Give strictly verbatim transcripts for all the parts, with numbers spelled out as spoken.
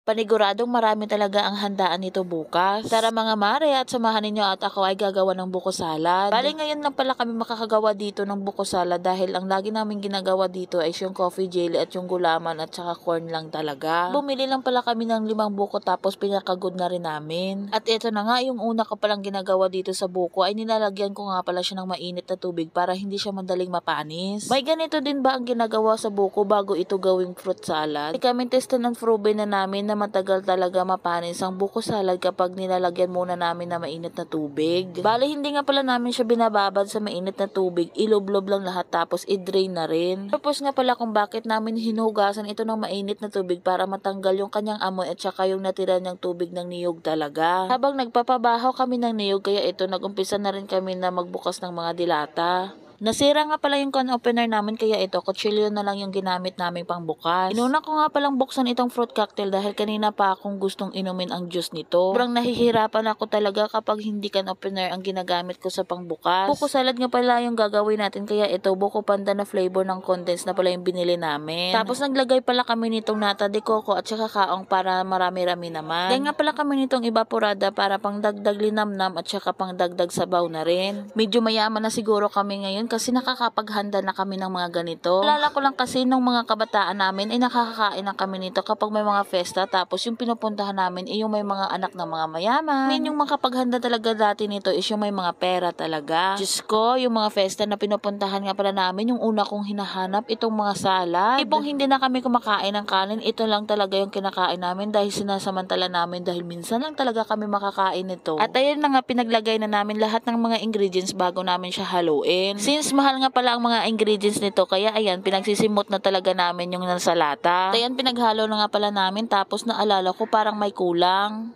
Paniguradong marami talaga ang handaan nito bukas. Tara mga mare at samahan ninyo at ako ay gagawa ng buko salad. Bali ngayon lang pala kami makakagawa dito ng buko salad dahil ang lagi namin ginagawa dito ay yung coffee jelly at yung gulaman at saka corn lang talaga. Bumili lang pala kami ng limang buko tapos pinakagod na rin namin. At ito na nga yung una ko palang ginagawa dito sa buko ay nilalagyan ko nga pala siya ng mainit na tubig para hindi siya madaling mapanis. May ganito din ba ang ginagawa sa buko bago ito gawing fruit salad? Kami tested ng proven na namin na matagal talaga mapanis ang buko salad kapag nilalagyan muna namin na mainit na tubig. Bale, hindi nga pala namin siya binababad sa mainit na tubig, iloblob lang lahat tapos i-drain na rin. Tapos nga pala kung bakit namin hinugasan ito ng mainit na tubig para matanggal yung kanyang amoy at saka yung natira niyang tubig ng niyog talaga. Habang nagpapabaho kami ng niyog kaya ito nagumpisa na rin kami na magbukas ng mga dilata. Nasira nga pala yung can opener namin kaya ito, kutsilyo na lang yung ginamit namin pang bukas. Inuna ko nga palang buksan itong fruit cocktail dahil kanina pa akong gustong inumin ang juice nito. Sobrang nahihirapan ako talaga kapag hindi can opener ang ginagamit ko sa pangbukas. Buko salad nga pala yung gagawin natin kaya ito, buko panda na flavor ng condensed na pala yung binili namin. Tapos naglagay pala kami nitong nata de coco at saka kaong para marami-rami naman. Kaya nga pala kami nitong evaporada para pang dagdag linamnam at saka pang dagdag sabaw na rin. Medyo mayaman na siguro kami ngayon kasi nakakapaghanda na kami ng mga ganito. Alala ko lang kasi nung mga kabataan namin ay nakakakain na kami nito kapag may mga festa tapos yung pinupuntahan namin ay yung may mga anak ng mga mayaman. Min yung makapaghanda talaga dati nito is yung may mga pera talaga. Diyos ko, yung mga festa na pinupuntahan nga pala namin, yung una kong hinahanap itong mga salad. Ipong hindi na kami kumakain ng kanin, ito lang talaga yung kinakain namin dahil sinasamantala namin dahil minsan lang talaga kami makakain nito. At ayun na nga pinaglagay na namin lahat ng mga ingredients bago namin siya haluin. Since mahal nga pala ang mga ingredients nito, kaya ayan, pinagsisimot na talaga namin yung nasa lata. At ayan, pinaghalo na nga pala namin, tapos naalala ko parang may kulang.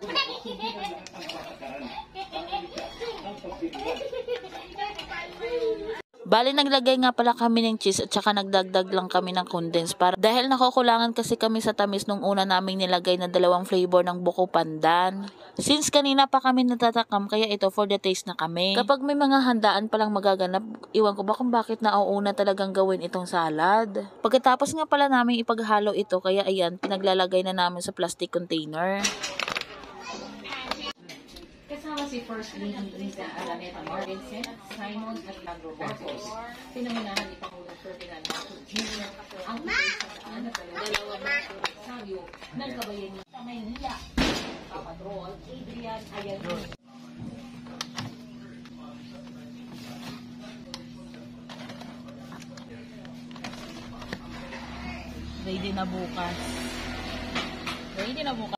Bali, naglagay nga pala kami ng cheese at saka nagdagdag lang kami ng condensed para dahil nakukulangan kasi kami sa tamis nung una naming nilagay na dalawang flavor ng buko pandan. Since kanina pa kami natatakam kaya ito for the taste na kami. Kapag may mga handaan palang magaganap, iwan ko ba kung bakit nauuna talagang gawin itong salad. Pagkatapos nga pala namin ipaghalo ito kaya ayan, pinaglalagay na namin sa plastic container. Kasama si First Lady Lisa Araneta Martinson at Simon at Lagro Marcos. Pinangunahan ni Pangulong Ferdinand Marcos Junior ang pagkakasaan na dalawa ng sabyo ng kabayanihan sa Maynila. Papadrol, Adrian Ayalon. Ready na bukas. Ready na bukas.